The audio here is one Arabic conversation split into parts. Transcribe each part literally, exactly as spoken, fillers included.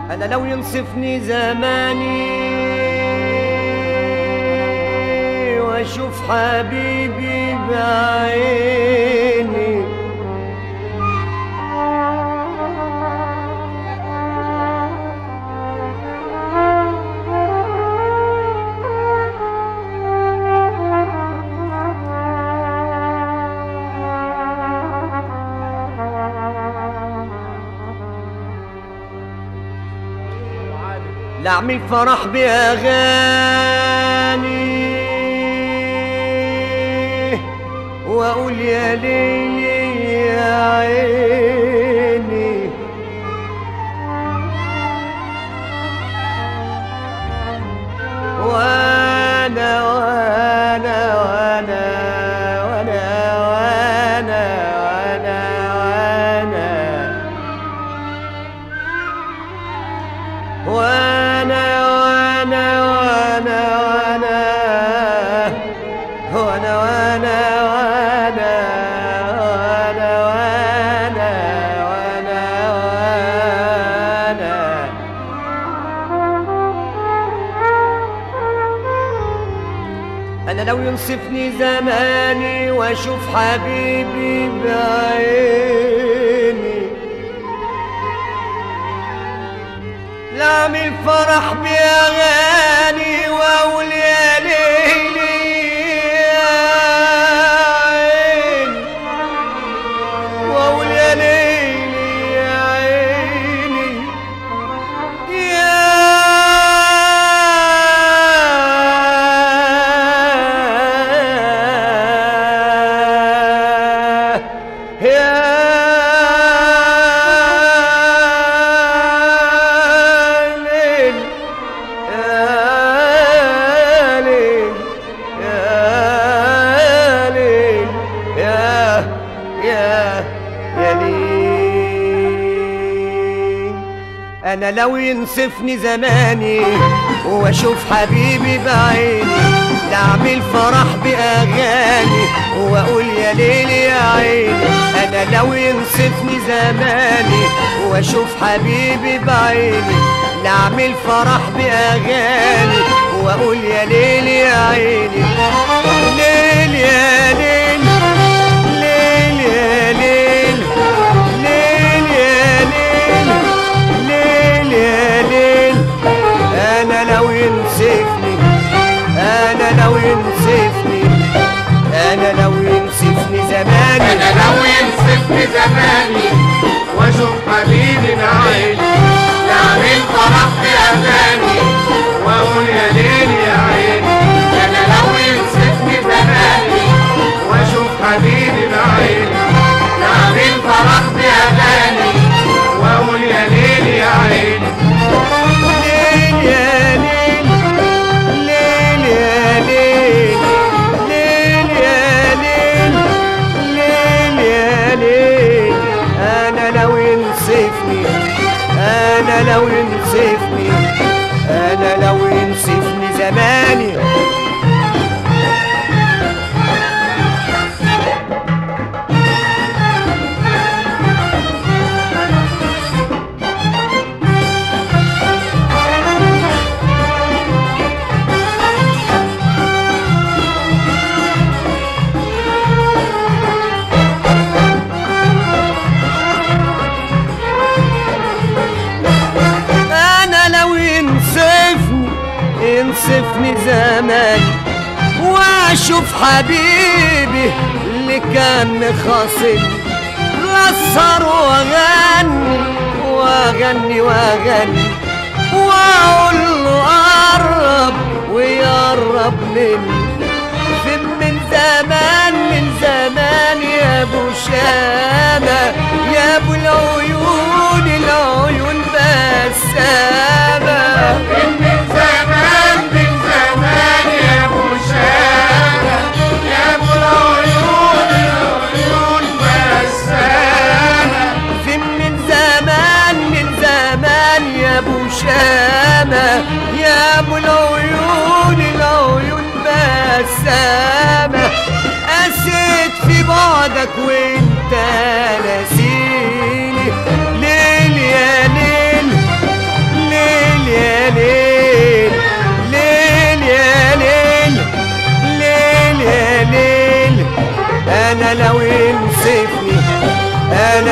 أنا لو ينصفني زماني وأشوف حبيبي بعيني، لأعمل فرح بأغاني وأقول يا ليلي يا عيني، وأنا وأنا وأنا وأنا وأنا وأنا وأنا وانا وانا وانا وانا وانا وانا وانا انا لو ينصفني زماني واشوف حبيبي بعيني، لاعمل فرح بأغاني واقول يا ليلي يا عيني، واقول يا ليلي يا عيني يا يا أنا لو ينصفني زماني وأشوف حبيبي بعيني، لأعمل فرح بأغاني وأقول يا ليلي يا عيني. أنا لو ينصفني زماني وأشوف حبيبي بعيني، لأعمل فرح بأغاني وأقول يا ليلي يا عيني. ليل يا ليل ليل يا ليل ليل يا ليل ليل يا ليل. أنا لو ينصفني أنا لو ينصفني أنا لو ينصفني زماني أنا لو ينصفني زماني وأشوف حبيبي بعيني، لأعمل فرح بأغاني وأقول يا ليل يا عيني. أنا لو ينصفني زماني وأشوف حبيبي بعيني، لأعمل فرح بأغاني وأقول يا ليل يا عيني. ليل يا ليل ليل يا ليل ليل يا ليل ليل يا ليل. أنا لو ينصفني أنا لو ينصفني أنا لو ينصفني زماني ينصفني زماني واشوف حبيبي اللي كان خاصني، لأسهر واغني واغني واغني واقول له قرب ويقرب مني. فين من زمان من زمان يا ابو شامة يا ابو العيون العيون بسامة. فين من زمان من زمان يا ابو شامة يا ابو العيون العيون بسامة. فين من زمان من زمان يا ابو شامة يا ابو العيون العيون بسامة. قسيت في بعدك وانت ناسيني. ليل يا ليل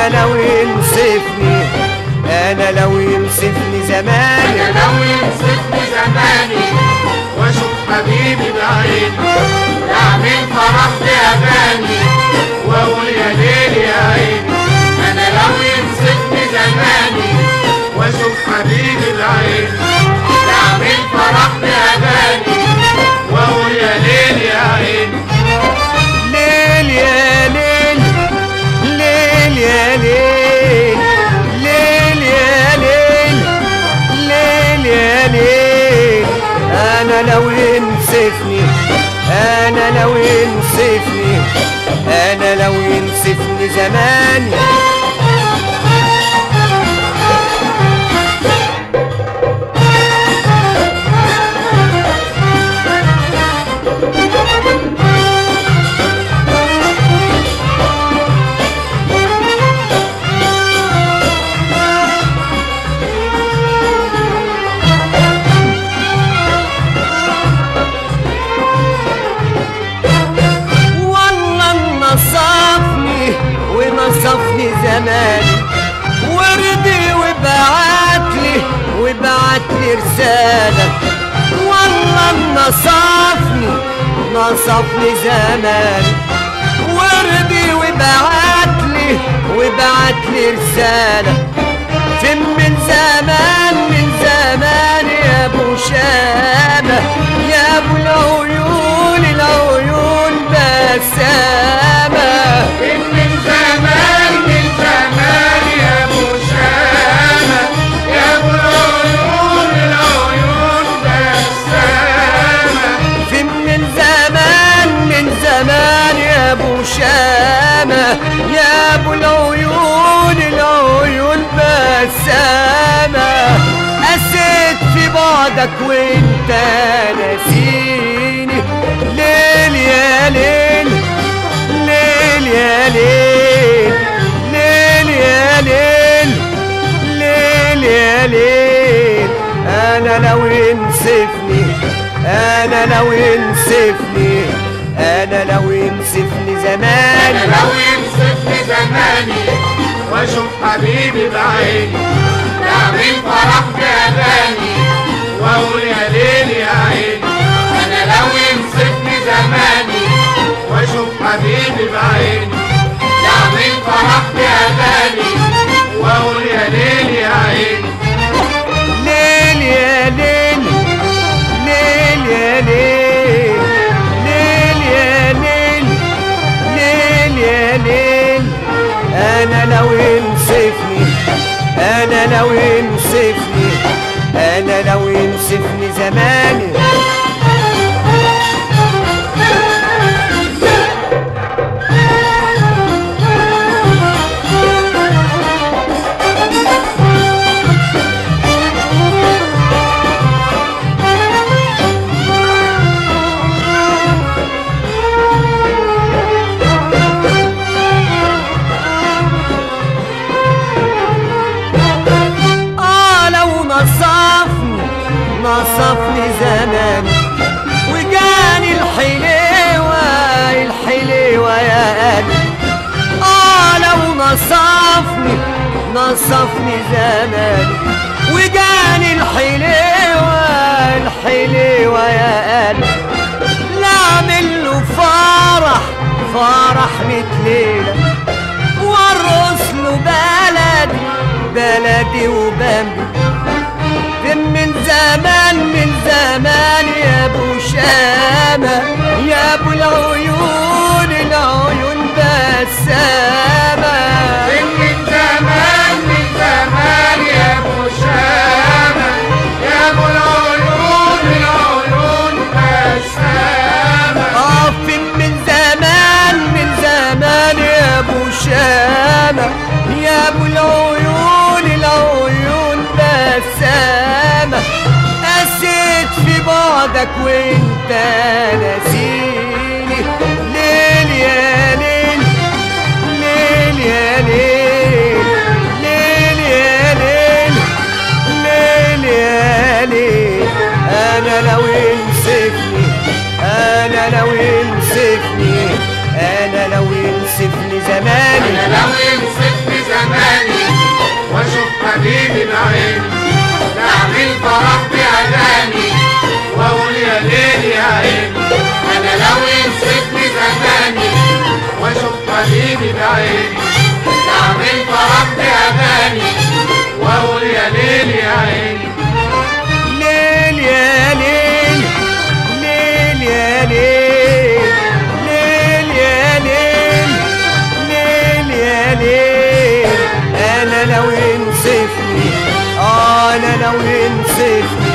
انا لو ينصفني انا لو ينصفني زماني انا لو ينصفني زماني واشوف حبيبي بعيني يعمل فرح باغاني واقول يا ليل يا عيني. انا لو ينصفني زماني واشوف حبيبي بعيني يعمل فرح باغاني واقول يا ليل يا عيني. ليل يا ليل ليل يا ليل ليل يا ليل ليل يا ليل انا لو ينصفني انا لو ينصفني انا لو ينصفني زماني ونصفني زماني وردي وبعتلي وبعتلي رسالة والله نصفني نصفني زماني وردي وبعتلي وبعتلي رسالة فين من زمان من زمان يا ابو شامة يا ابو العيون العيون بسامة فين من زمان من زمان يا ابو شامة يا ابو العيون العيون بسامة فين من زمان من زمان يا ابو شامة يا ابو العيون العيون بسامة قسيت في بعدك وانت ناسيني ليل يا ليل ليل يا ليل ليل يا ليل ليل يا ليل انا لو ينصفني انا لو ينصفني انا لو ينصفني زماني انا لو ينصفني زماني واشوف حبيبي بعيني يعمل فرح باغاني واقول يا ليل يا عيني. انا لو ينصفني زماني واشوف حبيبي بعيني يعمل فرح باغاني واقول يا ليل يا عيني. ليل يا ليل ليل يا ليل ليل يا ليل ليل يا ليل انا لو ينصفني انا لو ينصفني انا لو ينصفني زماني نصفني زماني وجاني الحليوة الحليوة يا قلبي اه لو نصفني نصفني زماني وجاني الحليوة الحليوة يا قلبي لا اعمل له فرح فرح ميت ليلة وارقص له بلدي بلدي وبمبي من زمان من زمان يا ابو شامة يا ابو العيون العيون بسامة من زمان من زمان يا ابو شامة يا ابو العيون العيون بسامة اه من زمان من زمان يا ابو شامة يا ابو العيون العيون بسامة قسيت في بعدك وانت ناسيني ليل يا ليل ليل يا ليل ليل يا ليل ليل يا ليل انا لو ينصفني انا لو ينصفني انا لو ينصفني زماني انا لو ينصفني زماني لو ينصفني